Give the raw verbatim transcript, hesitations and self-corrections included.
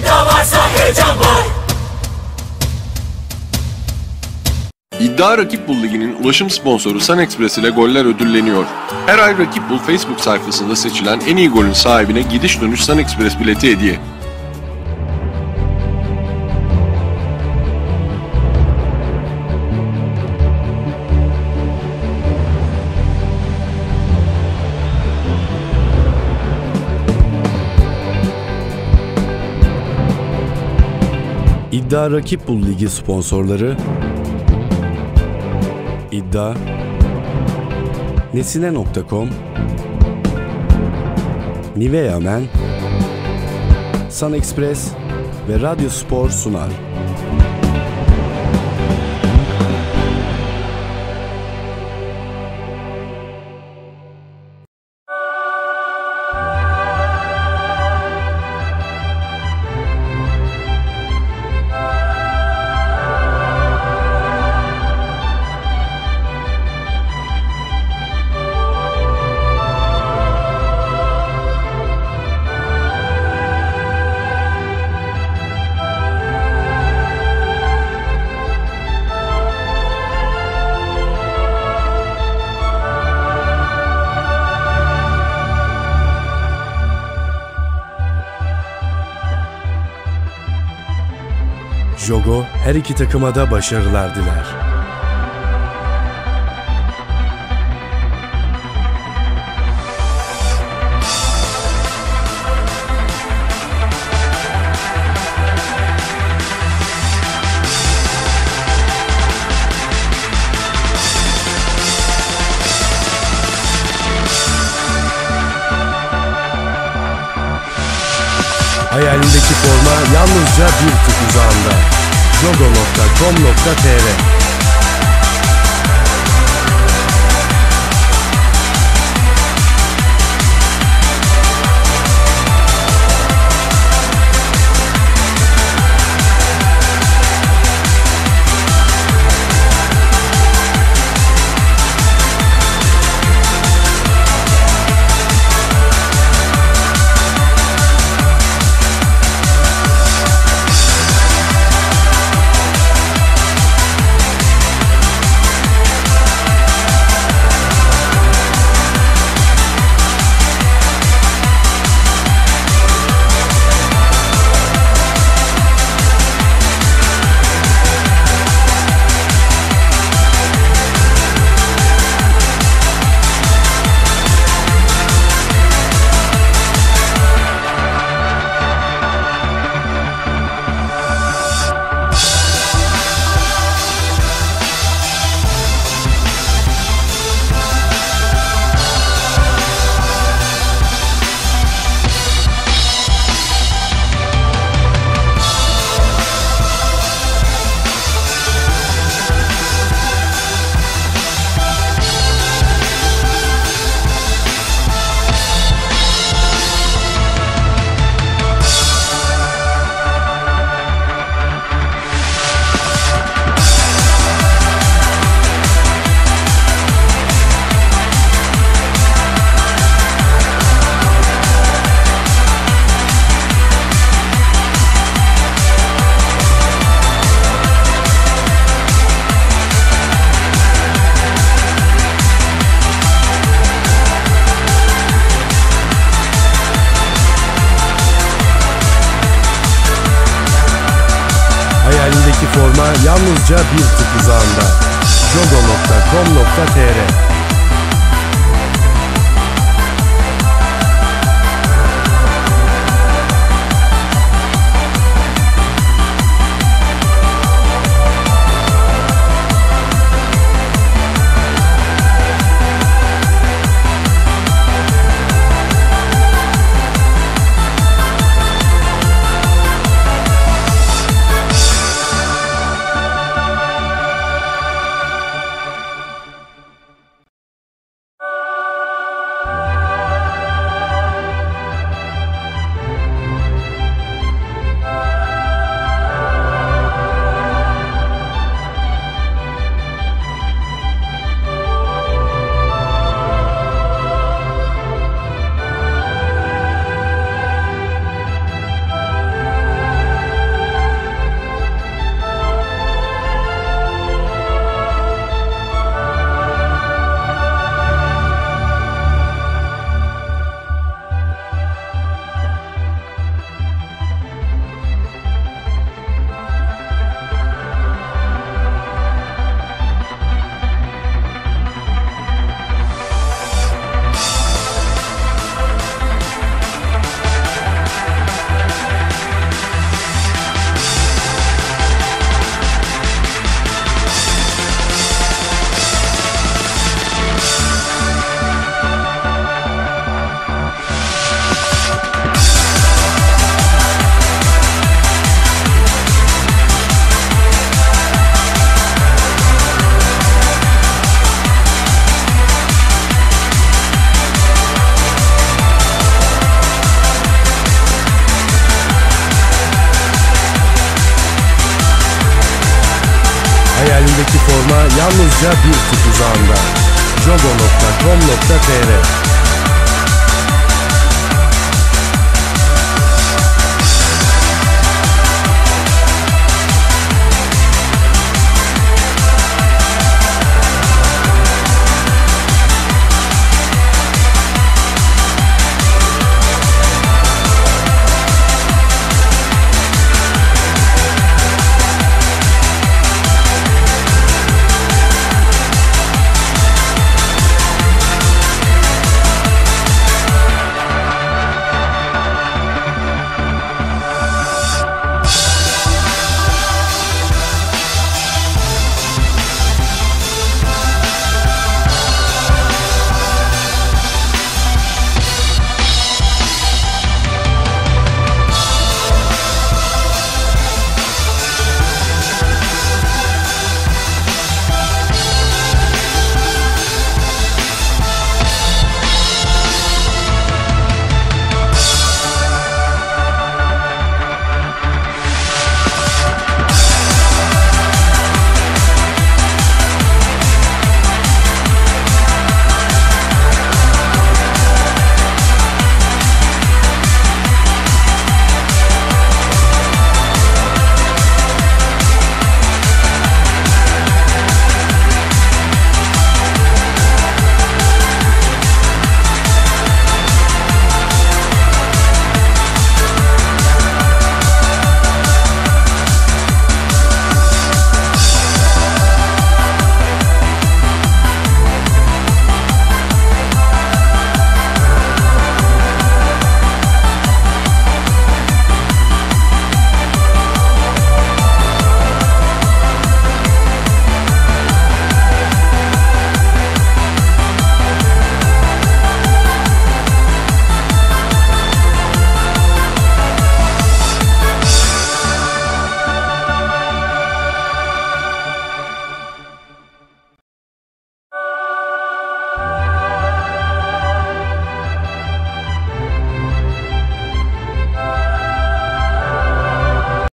İddia varsa heyecan var. İddia Rakip Bul Ligi'nin ulaşım sponsoru SunExpress ile goller ödülleniyor. Her ay Rakip Bul Facebook sayfasında seçilen en iyi golün sahibine gidiş dönüş SunExpress bileti hediye. İddia Rakip Bul Ligi sponsorları İddia, Nesine nokta com, Nivea Men, SunExpress ve Radyo Spor sunar. Jogo her iki takıma da başarılar diler. Hayalindeki forma yalnızca bir tık uzağında. jogo nokta com nokta tr Hayalindeki forma yalnızca bir tık uzağında. jogo nokta com nokta tr Hayalindeki forma yalnızca bir tık uzağında. jogo nokta com nokta tr